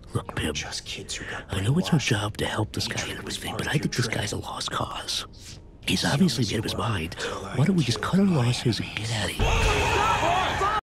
Look, Pim, Just kids who got I know it's our brainwashed. job to help this guy and everything, but I think this guy's a lost cause. He's obviously made up his mind. Why don't we just cut our losses and get out of here?